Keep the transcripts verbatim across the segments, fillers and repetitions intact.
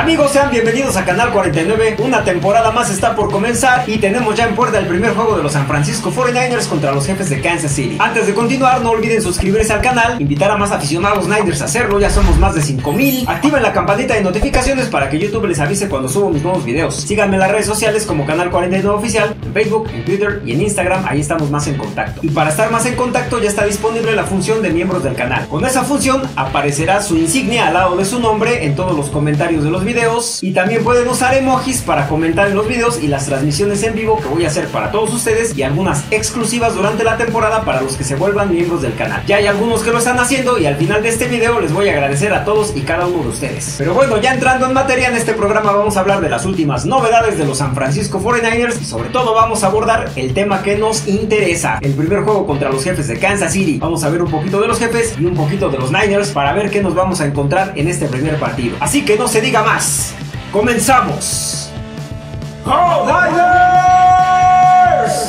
Amigos, sean bienvenidos a Canal cuarenta y nueve. Una temporada más está por comenzar y tenemos ya en puerta el primer juego de los San Francisco cuarenta y nueve ers contra los Jefes de Kansas City. Antes de continuar, no olviden suscribirse al canal, invitar a más aficionados Niners a hacerlo, ya somos más de cinco mil. Activen la campanita de notificaciones para que YouTube les avise cuando subo mis nuevos videos. Síganme en las redes sociales como Canal cuarenta y nueve Oficial, en Facebook, en Twitter y en Instagram, ahí estamos más en contacto. Y para estar más en contacto ya está disponible la función de miembros del canal. Con esa función aparecerá su insignia al lado de su nombre en todos los comentarios de los videos, y también pueden usar emojis para comentar en los videos y las transmisiones en vivo que voy a hacer para todos ustedes, y algunas exclusivas durante la temporada para los que se vuelvan miembros del canal. Ya hay algunos que lo están haciendo y al final de este video les voy a agradecer a todos y cada uno de ustedes. Pero bueno, ya entrando en materia, en este programa vamos a hablar de las últimas novedades de los San Francisco cuarenta y nueve ers y sobre todo vamos a abordar el tema que nos interesa, el primer juego contra los Jefes de Kansas City. Vamos a ver un poquito de los Jefes y un poquito de los Niners para ver qué nos vamos a encontrar en este primer partido. Así que no se diga más, ¡comenzamos! ¡Go Niners!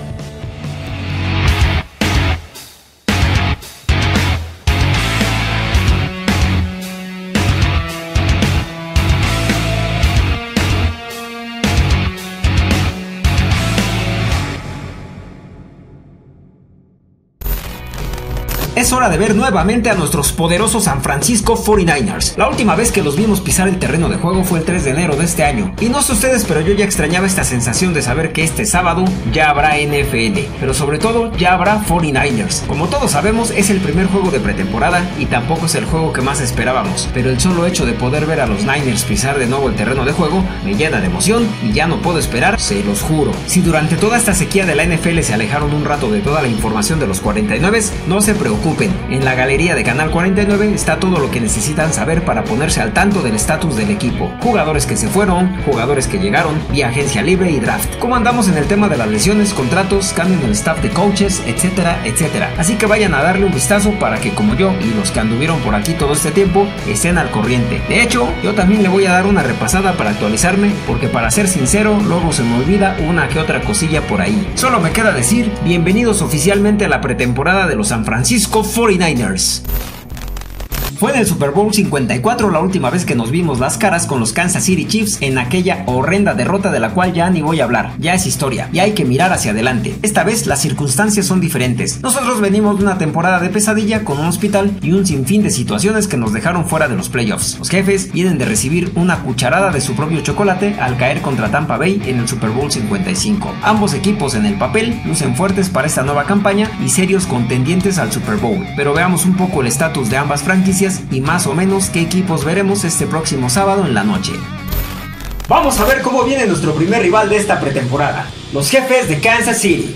Es hora de ver nuevamente a nuestros poderosos San Francisco cuarenta y nueve ers. La última vez que los vimos pisar el terreno de juego fue el tres de enero de este año. Y no sé ustedes, pero yo ya extrañaba esta sensación de saber que este sábado ya habrá N F L. Pero sobre todo, ya habrá cuarenta y nueve ers. Como todos sabemos, es el primer juego de pretemporada y tampoco es el juego que más esperábamos. Pero el solo hecho de poder ver a los Niners pisar de nuevo el terreno de juego me llena de emoción y ya no puedo esperar, se los juro. Si durante toda esta sequía de la N F L se alejaron un rato de toda la información de los cuarenta y nueve ers, no se preocupen. En la galería de Canal cuarenta y nueve está todo lo que necesitan saber para ponerse al tanto del estatus del equipo. Jugadores que se fueron, jugadores que llegaron, vía agencia libre y draft. Cómo andamos en el tema de las lesiones, contratos, cambio en el staff de coaches, etcétera, etcétera. Así que vayan a darle un vistazo para que como yo y los que anduvieron por aquí todo este tiempo estén al corriente. De hecho, yo también le voy a dar una repasada para actualizarme, porque para ser sincero, luego se me olvida una que otra cosilla por ahí. Solo me queda decir, bienvenidos oficialmente a la pretemporada de los San Francisco cuarenta y nueve ers. Fue en el Super Bowl cincuenta y cuatro la última vez que nos vimos las caras con los Kansas City Chiefs en aquella horrenda derrota de la cual ya ni voy a hablar, ya es historia y hay que mirar hacia adelante. Esta vez las circunstancias son diferentes. Nosotros venimos de una temporada de pesadilla con un hospital y un sinfín de situaciones que nos dejaron fuera de los playoffs. Los Jefes vienen de recibir una cucharada de su propio chocolate al caer contra Tampa Bay en el Super Bowl cincuenta y cinco. Ambos equipos en el papel lucen fuertes para esta nueva campaña y serios contendientes al Super Bowl, pero veamos un poco el estatus de ambas franquicias y más o menos qué equipos veremos este próximo sábado en la noche. Vamos a ver cómo viene nuestro primer rival de esta pretemporada, los Jefes de Kansas City.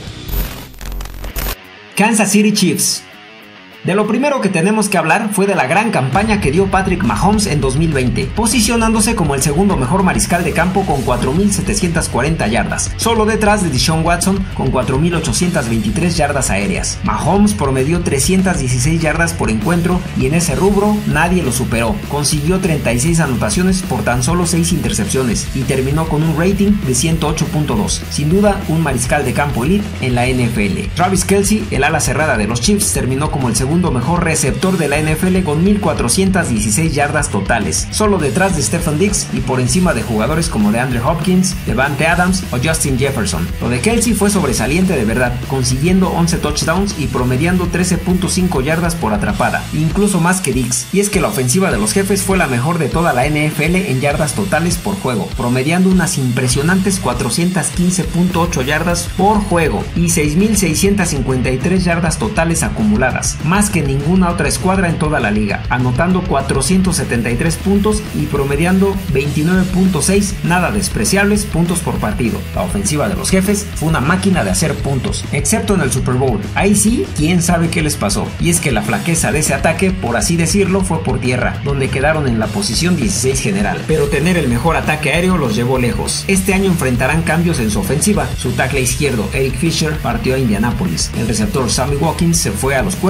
Kansas City Chiefs. De lo primero que tenemos que hablar fue de la gran campaña que dio Patrick Mahomes en dos mil veinte, posicionándose como el segundo mejor mariscal de campo con cuatro mil setecientas cuarenta yardas, solo detrás de Deshaun Watson con cuatro mil ochocientas veintitrés yardas aéreas. Mahomes promedió trescientas dieciséis yardas por encuentro y en ese rubro nadie lo superó. Consiguió treinta y seis anotaciones por tan solo seis intercepciones y terminó con un rating de ciento ocho punto dos. Sin duda, un mariscal de campo elite en la N F L. Travis Kelce, el ala cerrada de los Chiefs, terminó como el segundo mejor receptor de la N F L con mil cuatrocientas dieciséis yardas totales, solo detrás de Stefon Diggs y por encima de jugadores como DeAndre Hopkins, Davante Adams o Justin Jefferson. Lo de Kelce fue sobresaliente de verdad, consiguiendo once touchdowns y promediando trece punto cinco yardas por atrapada, incluso más que Diggs. Y es que la ofensiva de los Jefes fue la mejor de toda la N F L en yardas totales por juego, promediando unas impresionantes cuatrocientas quince punto ocho yardas por juego y seis mil seiscientas cincuenta y tres yardas totales acumuladas, más que ninguna otra escuadra en toda la liga, anotando cuatrocientos setenta y tres puntos y promediando veintinueve punto seis nada despreciables puntos por partido. La ofensiva de los Jefes fue una máquina de hacer puntos, excepto en el Super Bowl. Ahí sí, quién sabe qué les pasó, y es que la flaqueza de ese ataque, por así decirlo, fue por tierra, donde quedaron en la posición dieciséis general, pero tener el mejor ataque aéreo los llevó lejos. Este año enfrentarán cambios en su ofensiva. Su tackle izquierdo, Eric Fisher, partió a Indianápolis, el receptor Sammy Watkins se fue a los Cuervos y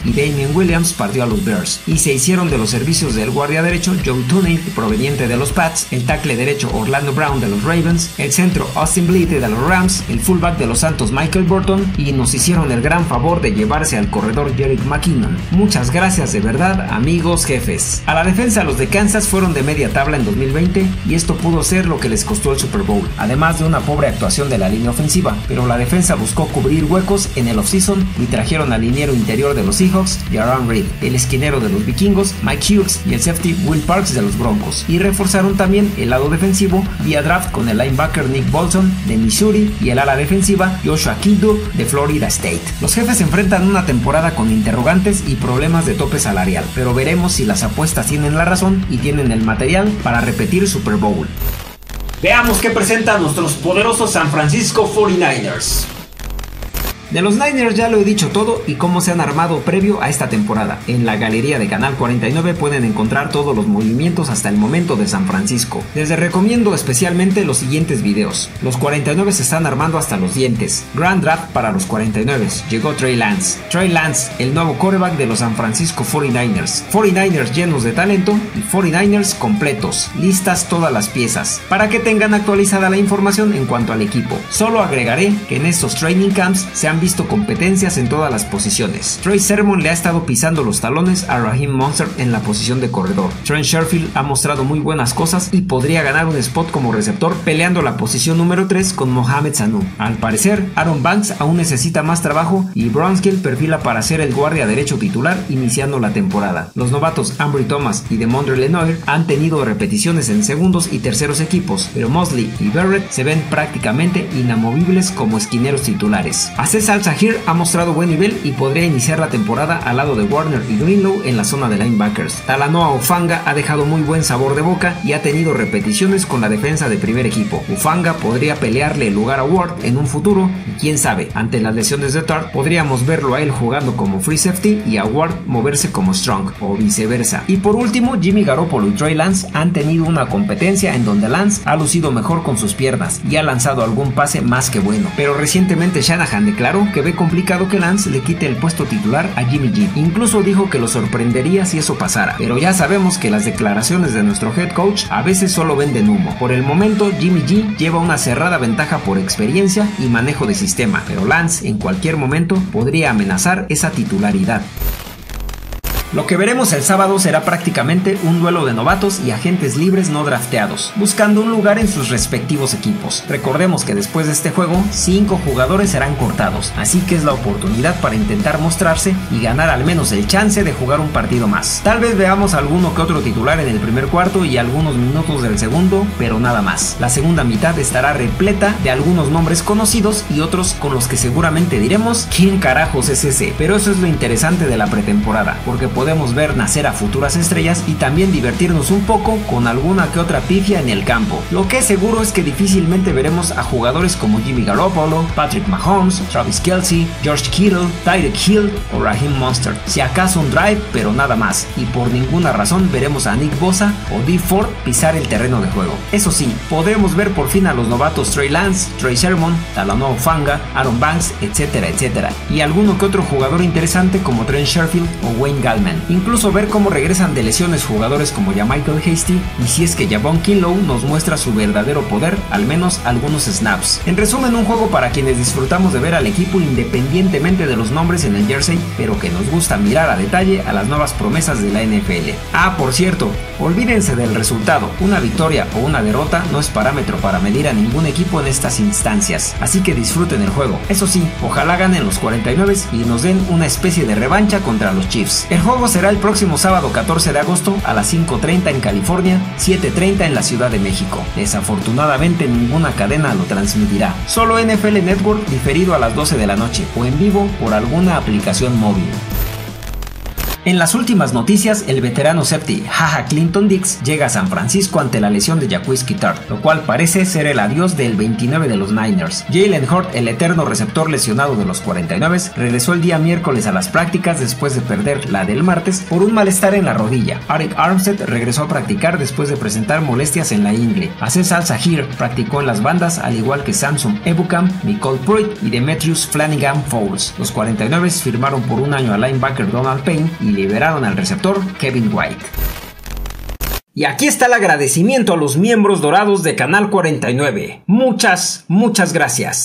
y Damien Williams partió a los Bears, y se hicieron de los servicios del guardia derecho Joe Tooney, proveniente de los Pats, el tackle derecho Orlando Brown de los Ravens, el centro Austin Bleate de los Rams, el fullback de los Santos Michael Burton, y nos hicieron el gran favor de llevarse al corredor Jerick McKinnon. Muchas gracias de verdad, amigos jefes. A la defensa, los de Kansas fueron de media tabla en dos mil veinte y esto pudo ser lo que les costó el Super Bowl, además de una pobre actuación de la línea ofensiva, pero la defensa buscó cubrir huecos en el offseason y trajeron al liniero interior de los Seahawks, Jarran Reed, el esquinero de los Vikingos, Mike Hughes, y el safety Will Parks de los Broncos, y reforzaron también el lado defensivo vía draft con el linebacker Nick Bolton de Missouri y el ala defensiva Joshua Kindu de Florida State. Los jefes enfrentan una temporada con interrogantes y problemas de tope salarial, pero veremos si las apuestas tienen la razón y tienen el material para repetir Super Bowl. Veamos qué presentan nuestros poderosos San Francisco cuarenta y nueve ers. De los Niners ya lo he dicho todo y cómo se han armado previo a esta temporada. En la galería de Canal cuarenta y nueve pueden encontrar todos los movimientos hasta el momento de San Francisco. Les recomiendo especialmente los siguientes videos. Los cuarenta y nueve se están armando hasta los dientes. Grand Draft para los cuarenta y nueve. Llegó Trey Lance. Trey Lance, el nuevo quarterback de los San Francisco cuarenta y nueve ers. cuarenta y nueve ers llenos de talento y cuarenta y nueve ers completos. Listas todas las piezas, para que tengan actualizada la información en cuanto al equipo. Solo agregaré que en estos training camps se han visto competencias en todas las posiciones. Trey Sermon le ha estado pisando los talones a Raheem Mostert en la posición de corredor. Trent Sherfield ha mostrado muy buenas cosas y podría ganar un spot como receptor peleando la posición número tres con Mohamed Sanu. Al parecer, Aaron Banks aún necesita más trabajo y Brunskill perfila para ser el guardia derecho titular iniciando la temporada. Los novatos Ambry Thomas y Demondre Lenoir han tenido repeticiones en segundos y terceros equipos, pero Mosley y Barrett se ven prácticamente inamovibles como esquineros titulares. Aziz Al-Zahir ha mostrado buen nivel y podría iniciar la temporada al lado de Warner y Greenlow en la zona de linebackers. Talanoa Hufanga ha dejado muy buen sabor de boca y ha tenido repeticiones con la defensa de primer equipo. Hufanga podría pelearle el lugar a Ward en un futuro y quién sabe, ante las lesiones de Tart podríamos verlo a él jugando como free safety y a Ward moverse como strong o viceversa. Y por último, Jimmy Garoppolo y Trey Lance han tenido una competencia en donde Lance ha lucido mejor con sus piernas y ha lanzado algún pase más que bueno, pero recientemente Shanahan declaró que ve complicado que Lance le quite el puesto titular a Jimmy G. Incluso dijo que lo sorprendería si eso pasara, pero ya sabemos que las declaraciones de nuestro head coach a veces solo venden humo. Por el momento, Jimmy G lleva una cerrada ventaja por experiencia y manejo de sistema, pero Lance en cualquier momento podría amenazar esa titularidad. Lo que veremos el sábado será prácticamente un duelo de novatos y agentes libres no drafteados, buscando un lugar en sus respectivos equipos. Recordemos que después de este juego, cinco jugadores serán cortados, así que es la oportunidad para intentar mostrarse y ganar al menos el chance de jugar un partido más. Tal vez veamos alguno que otro titular en el primer cuarto y algunos minutos del segundo, pero nada más. La segunda mitad estará repleta de algunos nombres conocidos y otros con los que seguramente diremos ¿quién carajos es ese? Pero eso es lo interesante de la pretemporada, porque podemos ver nacer a futuras estrellas y también divertirnos un poco con alguna que otra pifia en el campo. Lo que es seguro es que difícilmente veremos a jugadores como Jimmy Garoppolo, Patrick Mahomes, Travis Kelce, George Kittle, Tyreek Hill o Raheem Mostert. Si acaso un drive, pero nada más. Y por ninguna razón veremos a Nick Bosa o Dee Ford pisar el terreno de juego. Eso sí, podremos ver por fin a los novatos Trey Lance, Trey Sermon, Talanoa Hufanga, Aaron Banks, etcétera, etcétera. Y alguno que otro jugador interesante como Trent Sherfield o Wayne Gallman. Incluso ver cómo regresan de lesiones jugadores como Michael Hasty y si es que Javon Kinlaw nos muestra su verdadero poder, al menos algunos snaps. En resumen, un juego para quienes disfrutamos de ver al equipo independientemente de los nombres en el jersey, pero que nos gusta mirar a detalle a las nuevas promesas de la N F L. Ah, por cierto, olvídense del resultado. Una victoria o una derrota no es parámetro para medir a ningún equipo en estas instancias, así que disfruten el juego. Eso sí, ojalá ganen los cuarenta y nueve y nos den una especie de revancha contra los Chiefs. El juego será el próximo sábado catorce de agosto a las cinco treinta en California, siete treinta en la Ciudad de México. Desafortunadamente ninguna cadena lo transmitirá, solo N F L Network diferido a las doce de la noche o en vivo por alguna aplicación móvil. En las últimas noticias, el veterano safety Jaja Clinton Dix llega a San Francisco ante la lesión de Jaquiski Tartt, lo cual parece ser el adiós del veintinueve de los Niners. Jalen Hurts, el eterno receptor lesionado de los cuarenta y nueve, regresó el día miércoles a las prácticas después de perder la del martes por un malestar en la rodilla. Arik Armstead regresó a practicar después de presentar molestias en la ingle. Aziz Al-Zahir practicó en las bandas, al igual que Samson Ebukam, Nicole Pruitt y Demetrius Flanagan Fowles. Los cuarenta y nueve firmaron por un año al linebacker Donald Payne y liberaron al receptor Kevin White. Y aquí está el agradecimiento a los miembros dorados de Canal cuarenta y nueve. Muchas, muchas gracias.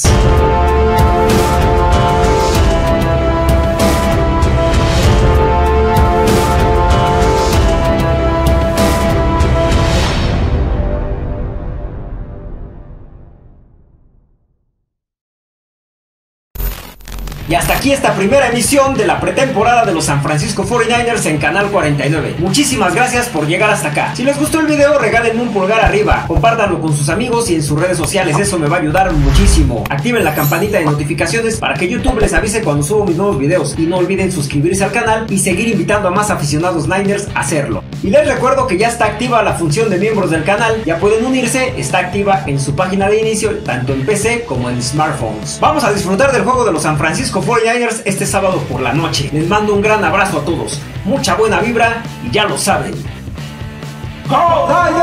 Y hasta aquí esta primera emisión de la pretemporada de los San Francisco cuarenta y nueve ers en Canal cuarenta y nueve. Muchísimas gracias por llegar hasta acá. Si les gustó el video, regálenme un pulgar arriba, compártanlo con sus amigos y en sus redes sociales, eso me va a ayudar muchísimo. Activen la campanita de notificaciones para que YouTube les avise cuando subo mis nuevos videos. Y no olviden suscribirse al canal y seguir invitando a más aficionados Niners a hacerlo. Y les recuerdo que ya está activa la función de miembros del canal, ya pueden unirse, está activa en su página de inicio, tanto en P C como en smartphones. Vamos a disfrutar del juego de los San Francisco cuarenta y nueve ers este sábado por la noche. Les mando un gran abrazo a todos, mucha buena vibra y ya lo saben. ¡Go Niners!